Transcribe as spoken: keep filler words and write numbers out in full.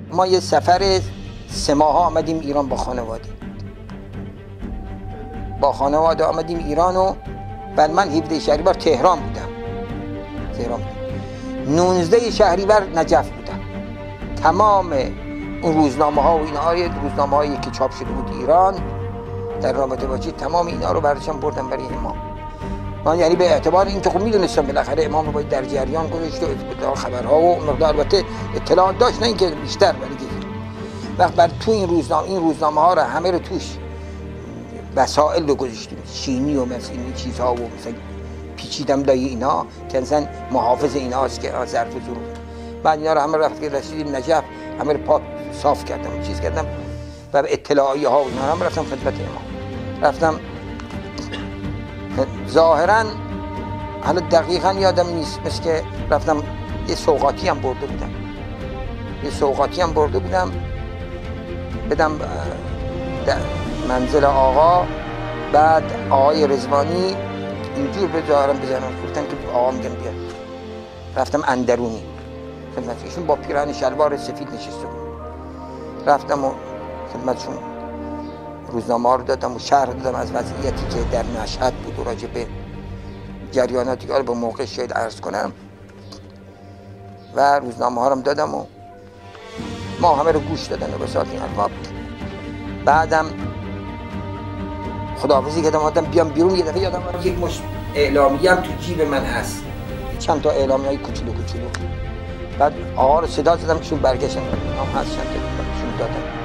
ما یه سفر سه ماه آمدیم ایران با خانواده با خانواده آمدیم ایران و بعد من هفده شهریور تهران بودم تهران بودم نوزده شهریور نجف بودم. تمام اون روزنامه ها و اینا روزنامه هایی که چاپ شده بود ایران در رابطه با چی تمام اینا رو برداشتم بردم برای امام. من یعنی به اعتبار این که خب میدونستم بالاخره امام رو باید در جریان گذاشت و اطلاع خبرها و مقدار البته اطلاعات داشت، نه اینکه بیشتر، ولی وقت بر تو این روزنامه این روزنامه ها رو همه رو توش وسائل رو گذاشتیم، چینی و مثل این چیزها و مثلا پیچیدم لای اینا که مثلا محافظ اینا هست که ظرف ظروف. بعد اینا رو همه رفت که رسیدیم نجف همه رو پاک صاف کردم چیز کردم و اطلاعیه ها و اینا هم رفتم خدمت امام. رفتم ظاهرا حالا دقیقا یادم نیست، مثل که رفتم یه سوغاتی هم برده بودم یه سوغاتی هم برده بودم بدم منزل آقا. بعد آقای رضوانی اینجور به ظاهرم بزنم گفتن که آقا میگم بیاد. رفتم اندرونی خدمت ایشون با پیراهن شلوار سفید نشسته بود. رفتم و خدمتشون روزنامه ها رو دادم و شرح دادم از وضعیتی که در مشهد بود و راجع به جریاناتی که به موقع شاید عرض کنم و روزنامه ها رو دادم و ما همه رو گوش دادن و بساط این حرفا بود. بعدم خداحافظی کردم آدم بیام بیرون. یه دفعه یادم اومد یک مشت اعلامیه هم تو جیب من هست، چند تا اعلامیه‌های کوچولو کوچولو. بعد آقا رو صدا زدم ایشون برگشتن هم هست چند تا ایشون دادم.